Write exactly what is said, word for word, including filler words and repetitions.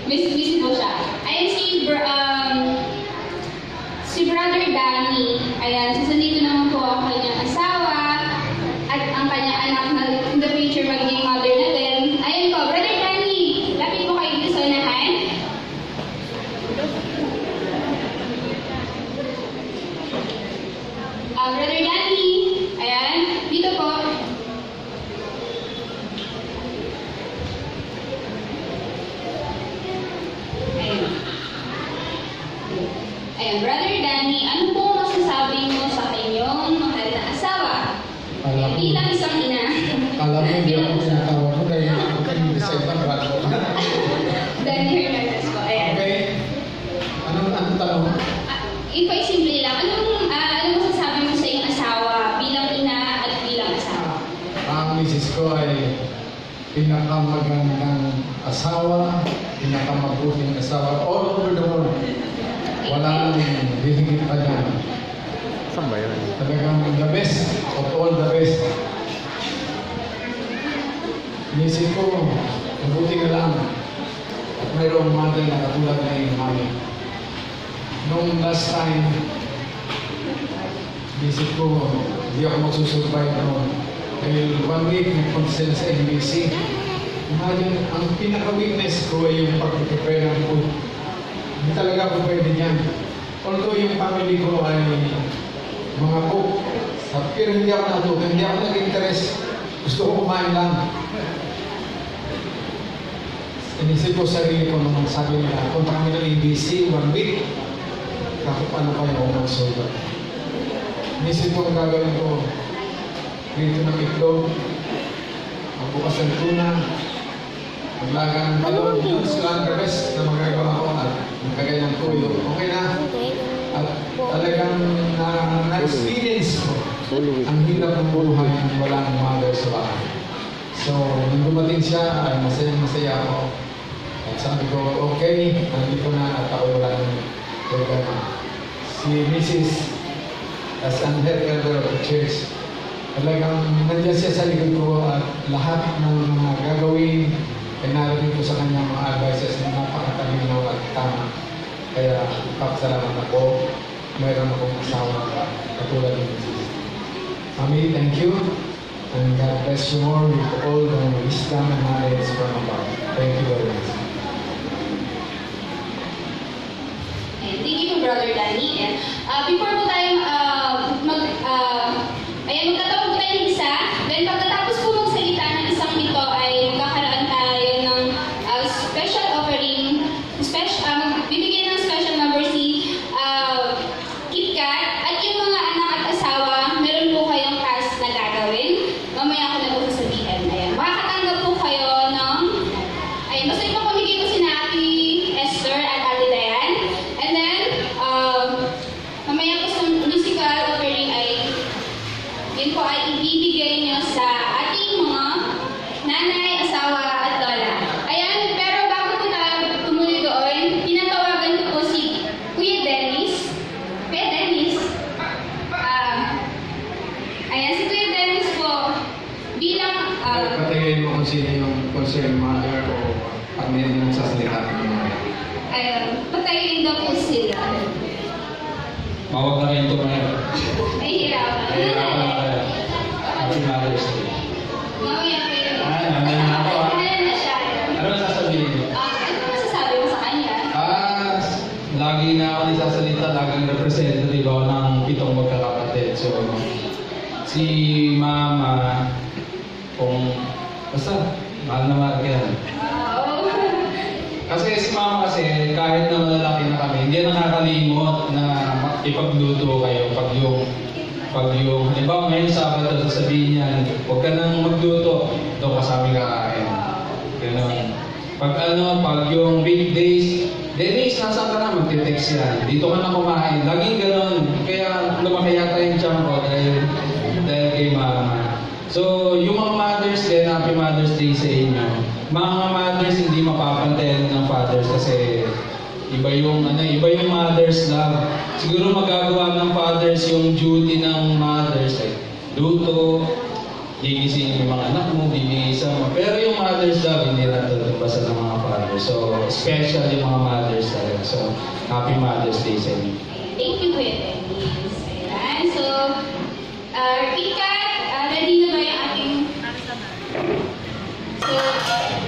Miss, miss po siya. Ayan si, br- um, si Brother Danny. Ayan, sasalito naman po ang kanyang asawa at ang kanyang anak na in the future magiging mother na din. Ayan po, Brother Danny, lapit po kayo dito sa unahan. Uh, Brother Danny, ayan, dito po. Ayan, Brother Danny, ano po masasabi mo sa kanyang mahal na asawa? Alam mo, Bilang isang ina. alam mo, hindi ako sinatawag mo dahil ako hindi sa ibang rato. Danny Hernandez po, ayan. Okay. Anong anong tanong? Ah, yun po ay simple lang. Anong, ah, ano masasabi mo sa iyong asawa bilang ina at bilang asawa? Ang misis ko ay pinakamagandang asawa, pinakamabuting asawa all over the world. Walang hihigit pa dyan. Saan ba yun? Talagang the best of all the best. Inisip ko, mabuti ka lang at mayroong mother na katulad na yung mami. Nung last time, inisip ko, hindi ako magsusurvive noon. Dahil one week, nagpunta sila sa N B C. Imagine, ang pinaka-weakness ko ay yung pag-prepare ng food. Hindi talaga ako pwede niyan. Although yung family ko ay mga cook, pero hindi ako natuto, hindi ako nag-interest. Gusto ko kumain lang. Inisip ko sarili ko nung sabi nila, punta kami ng A B C one week. Kako paano kayo ako mag-survive? Inisip ko ang gagawin ko, dito ng itlog, magbukas ng tuna, maglaga ng talong, yun sila ang the best na magagawa ko at magkagay ng tuyo. Okay na? At talagang na- na-experience ko ang hirap ng buhay ng walang mother sa bahay. So, nung dumating siya, ay masaya-masaya ako. At sabi ko, okay, nandito na at ako wala ng programa. Si Missus as an head elder of the church, talagang nandiyan siya sa likod ko at lahat ng mga gagawin ay narinig ko sa kanyang mga advices na napakatalinaw at tama. Kaya papasalamat ako, mayroon akong asawa katulad ng Missus Mami, thank you. And God bless you more with all the wisdom and knowledge from above. Thank you very much. And thank you po, Brother Danny. And uh, before po tayo uh, mag, uh, ayan, magtatapos po tayo ng isa. Then pagkatapos po magsalita ng isang ito ay magkakaroon tayo ng uh, special offering, special, uh, bibigyan ng special number si uh, KitKat. At yung mga anak at asawa, meron po kayong task na gagawin. Mamaya ko na po sasabihin. Ayan, makakatanggap po kayo ng, ayan, basta ito pamigay ko si Ate Esther at Ate Dayan. And then, um, mamaya po sa musical offering ay, yun po ay ibibigay nyo sa ating mga nanay, asawa, at lola. Ayan, pero bago po tayo tumuloy doon, tinatawagan ko po si Kuya Dennis. Kuya Dennis. Ah, ayan, si Kuya Dennis po, bilang, ah, Patingin mo kung sino yung concerned mother o pag may nagsasalita ng mga. ayun, patayin daw po sila. Mawag na rin ito ngayon. Nahihirapan. Nahihirapan na tayo. Happy Mother's Day. Mamaya po yun. Ah, namin na ako ah. Ano na siya? Ano ang sasabihin mo? Ah, ano masasabi mo sa kanya? Ah, lagi na ako nagsasalita, laging representative ako ng pitong magkakapatid. So, si Mama, kung basta, mahal na mahal ka yan. Wow. Kasi si Mama kasi, kahit na malalaki na kami, hindi nakakalimot na ipagluto kayo pag yung pag yung, di ba ngayon Sabado sasabihin niya, huwag ka nang magluto, doon ka sa amin kakain. Ganun. Pag ano, pag yung weekdays, Dennis, nasaan ka na? Magte-text yan. Dito ka na kumain. Laging ganun. Kaya lumaki yata yung tiyan ko dahil, dahil kay Mama. So, yung mga mothers din, Happy Mother's Day sa inyo. Mga mothers hindi mapapantayan ng fathers kasi iba yung ano, iba yung mother's love. Siguro magagawa ng fathers yung duty ng mothers like luto, gigisingin yung mga anak mo, bibigay sa mo. Pero yung mother's love, hindi natutubasan ng mga fathers. So, special yung mga mothers talaga. So, happy Mother's Day sa inyo. Thank you, Kuya Dennis. Ayan. So, uh, Ika, uh, ready na ba yung ating... So,